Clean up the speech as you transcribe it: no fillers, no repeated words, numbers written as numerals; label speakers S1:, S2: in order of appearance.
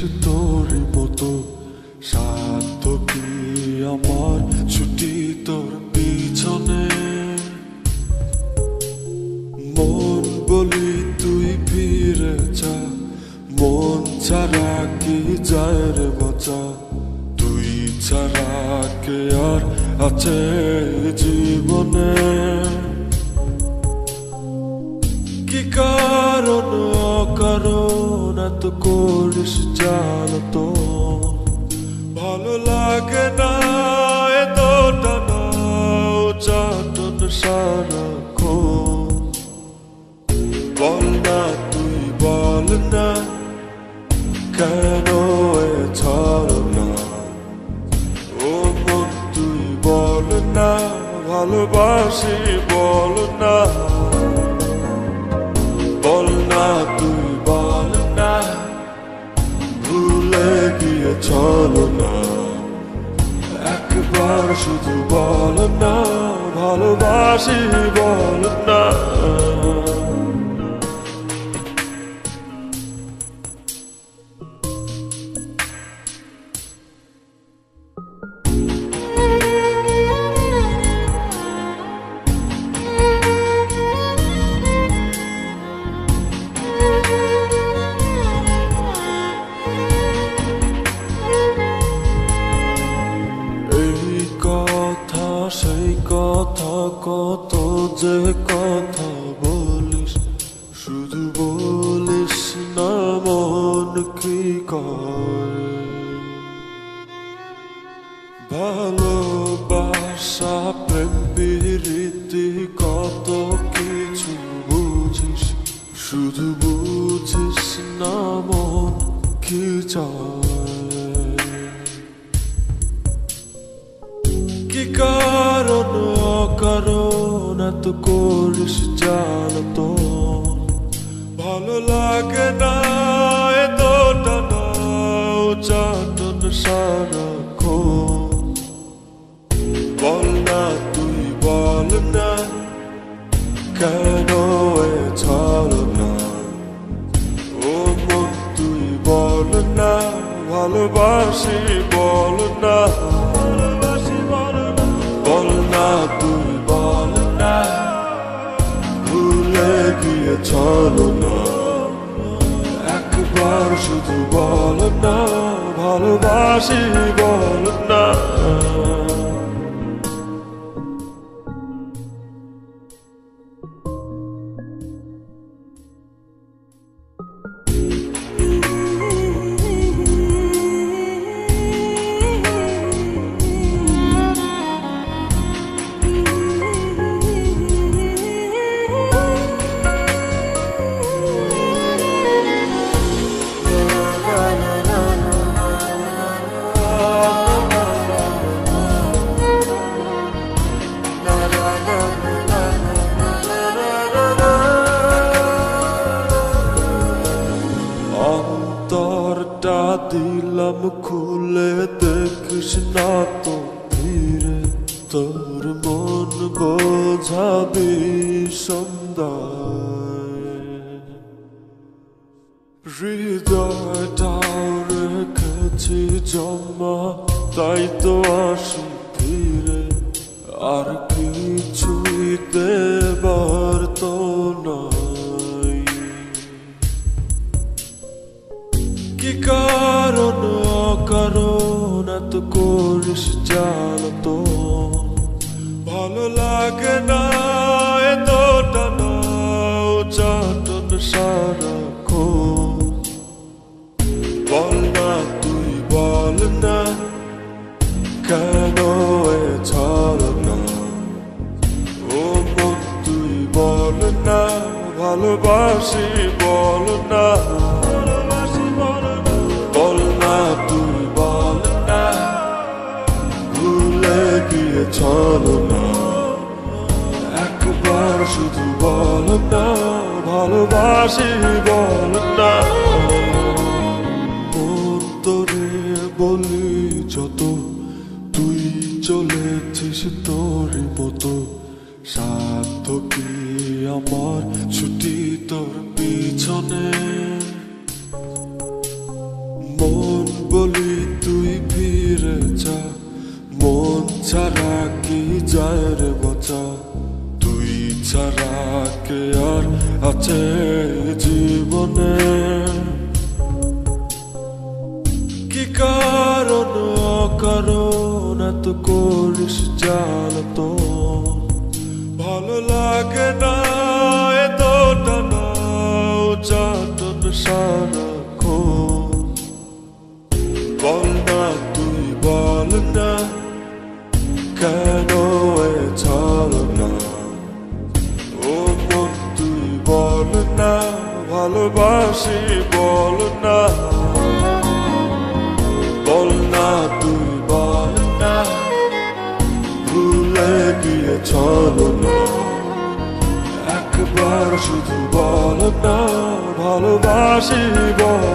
S1: তোরই মতো সাধ্য কি আমার ছুটি তোর পিছনে মন বলি তুই ফিরে যা মন ছাড়া কি যায় রে বাঁচা তুই ছাড়া কে আর আছে জীবনে কি কারণ অকারণ এত করিস জ্বালাতন ভালো লাগে না এতটা না চাটন সারাক্ষণ বল না তুই বল না কেন এ ছাড় না ও মন তুই বল না ভালোবাসি বল না বল না তুই বল না ভুলে গিয়ে চলো না একবার শুধু বল না ভালোবাসি বল না সেই কথা কত যে কথা বলিস শুধু বলিস না মন কি কয় ভালোবাসা প্রেম প্রীতি কত কিছু বুঝিস শুধু বুঝিস না মন কি চায় কি কারণ অকারণ এত করিস জ্বালাতন ভালো লাগে না এতটা না চাটন সারাক্ষণ বল না তুই বল না কেন এ ছাড় না ও মন তুই বল না ভালোবাসি বল না বল না তুই বল না ভুলে গিয়ে চলো না একবার শুধু বল না ভালোবাসি বল না অন্তরটা দিলাম খুলে দেখিস না তো ধীরে তোর মন বোঝাবি সন্ধ্যায় হৃদয়টাও রেখেছি জমা তাই তো আসি ফিরে আর কিছুই দেবার তো নাই কি কারণ অকারণ এত করিস জ্বালাতন ভালো লাগে না এতটা না চাটন সারাক্ষণ বল না তুই বল না কেন এ ছাড় না ও মন তুই বল না ভালোবাসি বল না বল না তুই বল না ভুলে গিয়ে চলো না একবার শুধু বল না ভালোবাসি বল না মন তোরে বলি যত তুই চলেছিস তোরই মতো সাধ্য কি আমার ছুটি তোর পিছনে ছাড়া কে আর আছে জীবনে কি কারণ অকারণ এত করিস জ্বালাতন ভালো লাগে না এত টানা চাটন সারাক্ষণ বল না তুই বল না কেন এ ছলনা ও মন তুই বল না ভালোবাসি বল না বল না তুই বল না ভুলে গিয়ে ছলনা একবার শুধু বল না ভালোবাসি বল